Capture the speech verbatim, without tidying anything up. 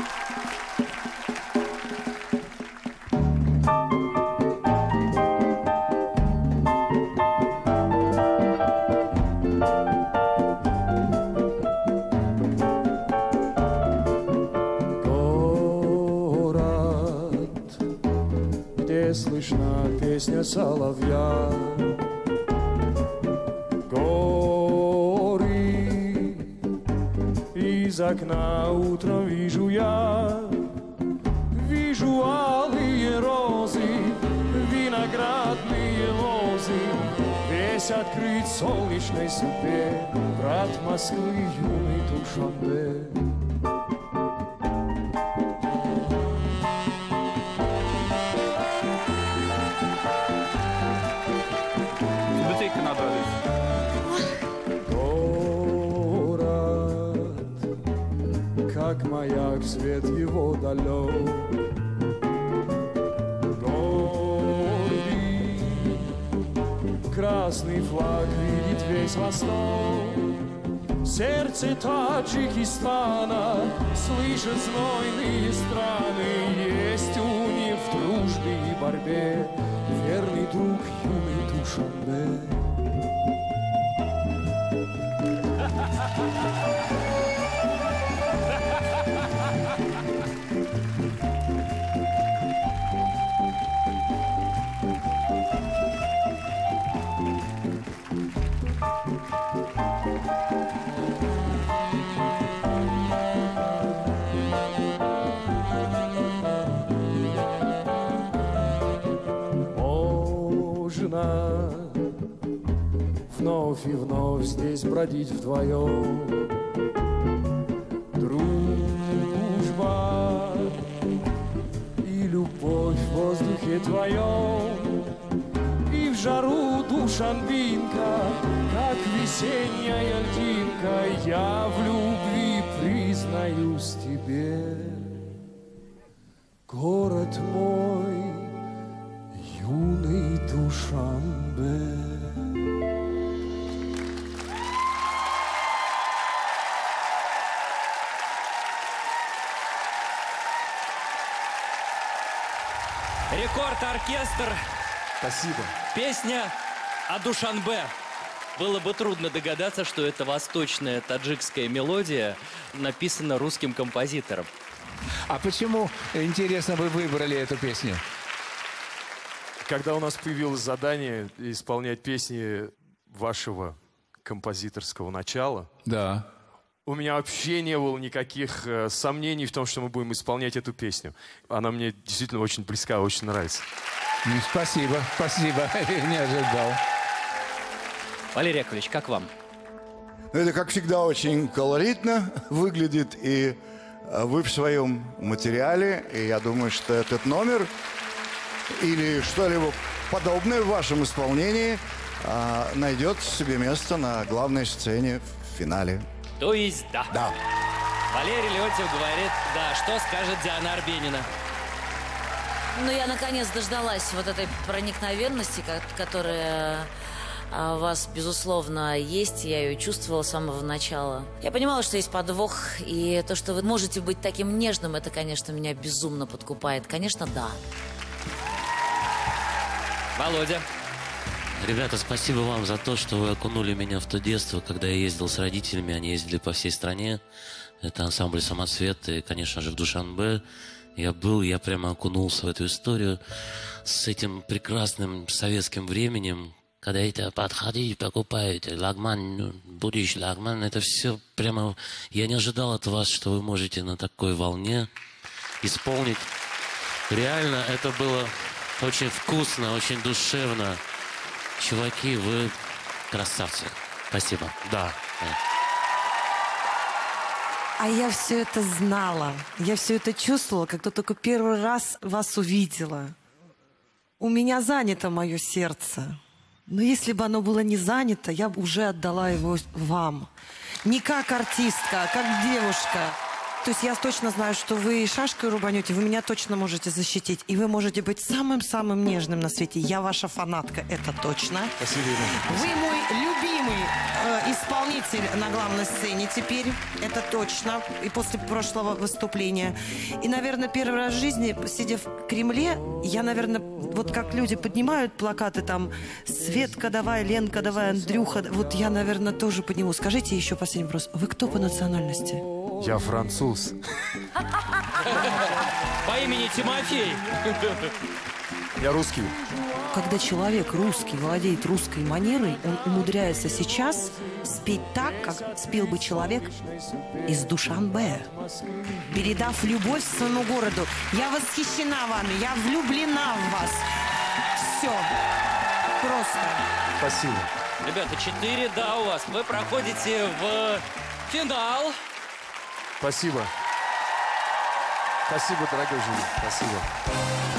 Слышна песня соловья, горы из окна утром вижу я, вижу алые розы, виноградные лозы, весь открыт солнечной судьбе, брат Москвы юный Душанбе. Как маяк свет его далек, гордый красный флаг видит весь восток, сердце Таджикистана слышат знойные страны, есть у них в дружбе и борьбе верный друг юный Душанбе. Вновь и вновь здесь бродить вдвоем, дружба и любовь в воздухе твоем, и в жару Душанбинка, как весенняя льдинка, я в любви признаюсь тебе, город мой, юный Душанбе. Рекорд-оркестр. Спасибо. Песня о Душанбе. Было бы трудно догадаться, что это восточная таджикская мелодия написана русским композитором. А почему, интересно, вы выбрали эту песню? Когда у нас появилось задание исполнять песни вашего композиторского начала, да, у меня вообще не было никаких э, сомнений в том, что мы будем исполнять эту песню. Она мне действительно очень близка, очень нравится. Ну, спасибо, спасибо. Не ожидал. Валерий Яковлевич, как вам? Это, как всегда, очень колоритно выглядит. И вы в своем материале. И я думаю, что этот номер или что-либо подобное в вашем исполнении а, найдет себе место на главной сцене в финале. То есть да. Да. Валерий Леонтьев говорит да. Что скажет Диана Арбенина? Ну, я наконец дождалась вот этой проникновенности, которая у вас, безусловно, есть. Я ее чувствовала с самого начала. Я понимала, что есть подвох. И то, что вы можете быть таким нежным, это, конечно, меня безумно подкупает. Конечно, да. Володя. Ребята, спасибо вам за то, что вы окунули меня в то детство, когда я ездил с родителями, они ездили по всей стране. Это ансамбль «Самоцвет», и, конечно же, в Душанбе я был, я прямо окунулся в эту историю с этим прекрасным советским временем, когда это подходи, покупаете, лагман, ну, будешь лагман, это все прямо... Я не ожидал от вас, что вы можете на такой волне исполнить. Реально, это было очень вкусно, очень душевно. Чуваки, вы красавцы. Спасибо. Да. А я все это знала. Я все это чувствовала, когда только первый раз вас увидела. У меня занято мое сердце. Но если бы оно было не занято, я бы уже отдала его вам. Не как артистка, а как девушка. То есть я точно знаю, что вы шашкой рубанете, вы меня точно можете защитить. И вы можете быть самым-самым нежным на свете. Я ваша фанатка, это точно. Спасибо, Ирина. Вы мой любимый э, исполнитель на главной сцене теперь. Это точно. И после прошлого выступления. И, наверное, первый раз в жизни, сидя в Кремле, я, наверное, вот как люди поднимают плакаты там «Светка, давай, Ленка, давай, Андрюха». Вот я, наверное, тоже подниму. Скажите еще последний вопрос. Вы кто по национальности? Я француз. По имени Тимофей. Я русский. Когда человек русский владеет русской манерой, он умудряется сейчас спеть так, как спел бы человек из Душанбе, передав любовь своему городу. Я восхищена вами, я влюблена в вас. Все. Просто. Спасибо. Ребята, четыре, да, у вас. Вы проходите в финал. Спасибо. Спасибо, дорогой Жюли. Спасибо.